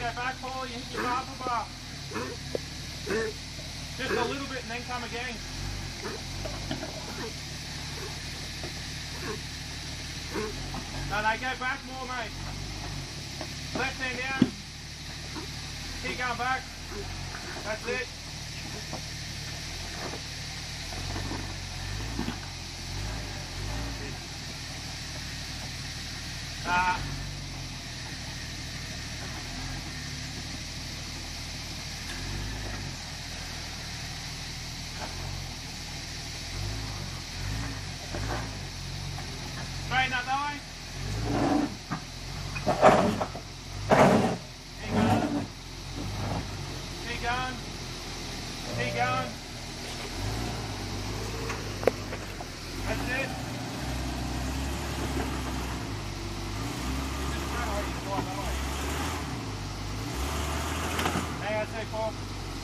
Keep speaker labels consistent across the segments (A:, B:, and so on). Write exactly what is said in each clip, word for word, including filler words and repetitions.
A: go back, Paul, you hit your marble bar. Just a little bit and then come again. No, no, go back more, mate. Left hand down. Keep going back. That's it. Ah. Straighten up that way. Keep going. Keep going. Keep going. That's it. Hang on a sec, Paul.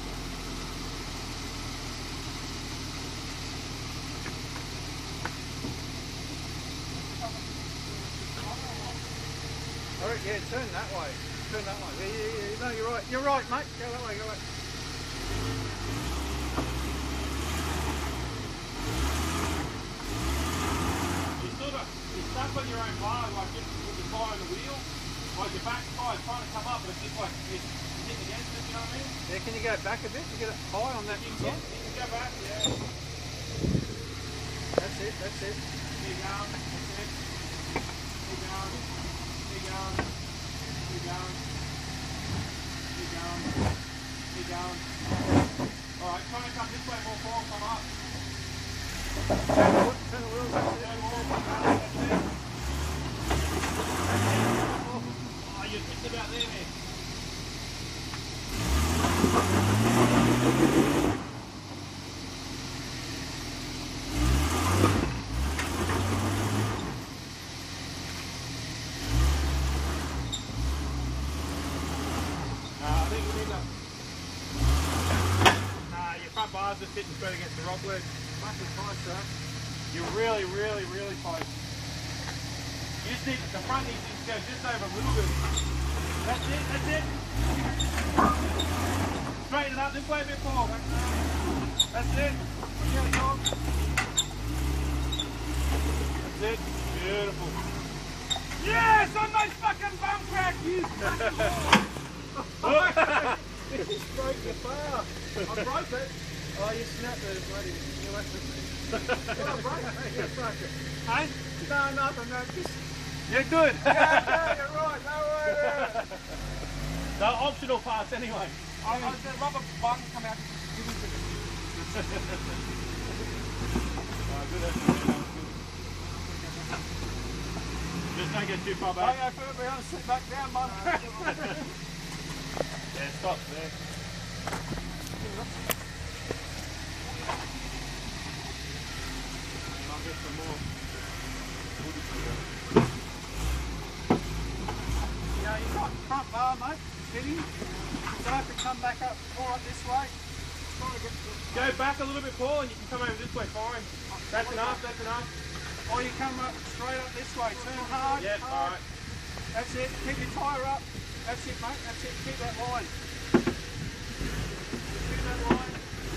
B: Alright, yeah, turn that way. Turn that way. Yeah, yeah, yeah. No, you're right. You're right, mate. Go that way, go that way.
A: You still got, you're stuck on your own bar, like just with the tire on the wheel. Like your back tire's trying to come up, but it's just like it's hitting against it, you know what I mean?
B: Yeah, can you go back a bit to get it high on that
A: You can, get,
B: side?
A: you can go back, yeah.
B: That's it, that's it.
A: Keep going, that's it. Keep going, keep going, keep going, keep going, keep going. Alright, try to come this way more forward, come up.
B: Turn the, turn the wheels, that's it.
A: Go more, that's it. Oh, you're just about there, man. Nah, I think we need to... Nah, your front bars are sitting straight against the rock ledge.
B: Much as tight, sir.
A: You're really, really, really close. You just need, the front needs to go just over a little bit. That's it, that's it. Straighten it up this way a bit, Paul. That's it. Yeah, dog. That's it. Beautiful. Yes, on those fucking bum crack, you
B: You just broke the bar. I broke it. Oh, you snapped it, bloody. You left it. Oh, I broke it. You broke it.
A: Hey?
B: No, nothing, no, just...
A: You're good.
B: Yeah, yeah, you're right, no way.
A: No optional parts anyway.
B: I mean, the rubber bung come out.
A: Oh, good effort, man. Just don't get too far
B: Oh,
A: back.
B: yeah, perfectly honest, sit back down, bum.
A: Yeah, stop there. I'll get some more.
B: Yeah, you've got front bar, mate, steady. You don't have to come back up all right this way. Try to get the...
A: Go back a little bit, Paul, and you can come over this way fine. That's enough, that's enough.
B: Or you come up straight up this way, turn hard,
A: Yeah,
B: hard.
A: alright.
B: That's it, keep your tyre up. That's it, mate, that's it, keep that line. Keep that line.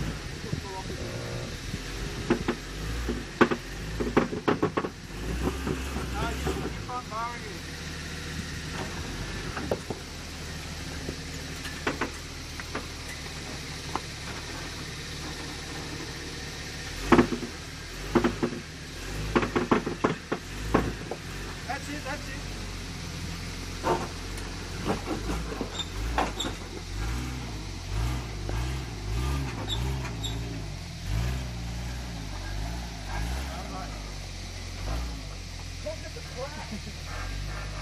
B: No, you just put your front bar in here. That's it, that's it. Look at the crack.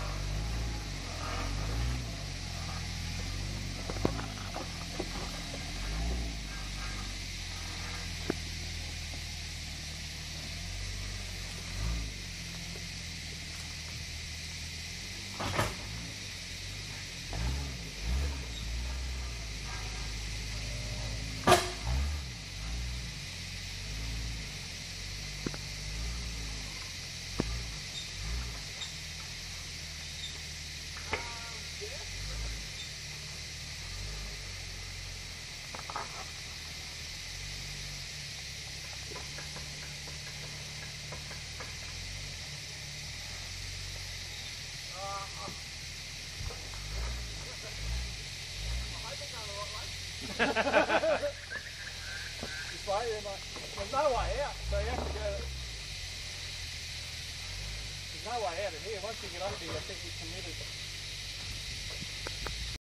B: This way, then like, there's no way out, so you have to go. There's no way out of here. Once you get up here, I think you're committed.